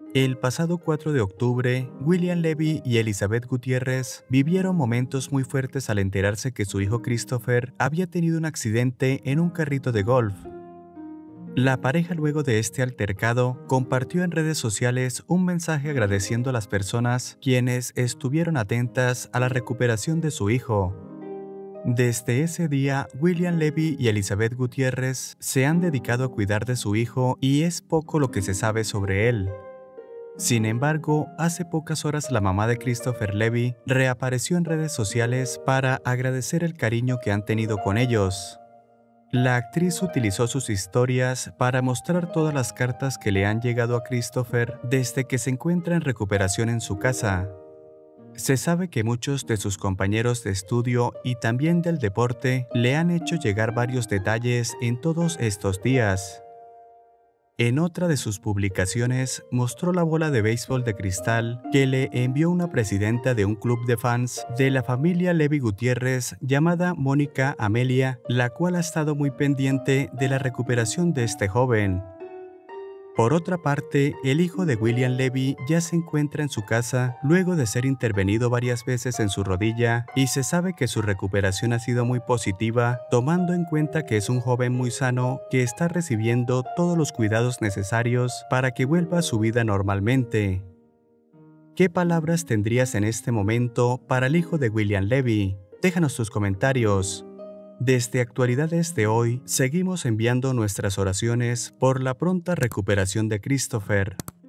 El pasado 4 de octubre, William Levy y Elizabeth Gutiérrez vivieron momentos muy fuertes al enterarse que su hijo Christopher había tenido un accidente en un carrito de golf. La pareja luego de este altercado compartió en redes sociales un mensaje agradeciendo a las personas quienes estuvieron atentas a la recuperación de su hijo. Desde ese día, William Levy y Elizabeth Gutiérrez se han dedicado a cuidar de su hijo y es poco lo que se sabe sobre él. Sin embargo, hace pocas horas la mamá de Christopher Levy reapareció en redes sociales para agradecer el cariño que han tenido con ellos. La actriz utilizó sus historias para mostrar todas las cartas que le han llegado a Christopher desde que se encuentra en recuperación en su casa. Se sabe que muchos de sus compañeros de estudio y también del deporte le han hecho llegar varios detalles en todos estos días. En otra de sus publicaciones mostró la bola de béisbol de cristal que le envió una presidenta de un club de fans de la familia Levy Gutiérrez llamada Mónica Amelia, la cual ha estado muy pendiente de la recuperación de este joven. Por otra parte, el hijo de William Levy ya se encuentra en su casa luego de ser intervenido varias veces en su rodilla y se sabe que su recuperación ha sido muy positiva, tomando en cuenta que es un joven muy sano que está recibiendo todos los cuidados necesarios para que vuelva a su vida normalmente. ¿Qué palabras tendrías en este momento para el hijo de William Levy? Déjanos tus comentarios. Desde Actualidades de Hoy, seguimos enviando nuestras oraciones por la pronta recuperación de Christopher.